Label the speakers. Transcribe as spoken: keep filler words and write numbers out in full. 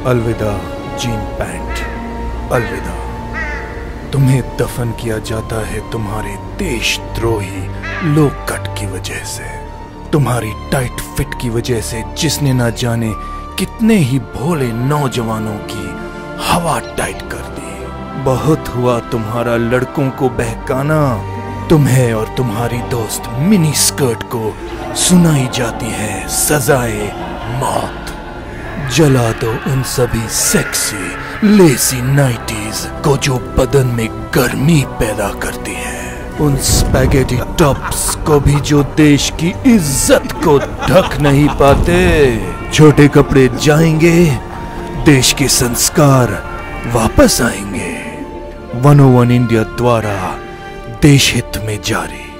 Speaker 1: अलविदा gene pant, अलविदा। तुम्हें दफन किया जाता है तुम्हारे देशद्रोही लोक कट की वजह से, तुम्हारी टाइट फिट की वजह से, जिसने ना जाने कितने ही भोले नौजवानों की हवा टाइट कर दी। बहुत हुआ तुम्हारा लड़कों को बहकाना। तुम्हें और तुम्हारी दोस्त मिनी स्कर्ट को सुनाई जाती है सजाए मौत। जला दो उन सभी सेक्सी लेसी नाइटीज को जो बदन में गर्मी पैदा करती है, उन स्पैगेटी टॉप्स को भी जो देश की इज्जत को ढक नहीं पाते। छोटे कपड़े जाएंगे, देश के संस्कार वापस आएंगे। वन ओ वन इंडिया द्वारा देश हित में जारी।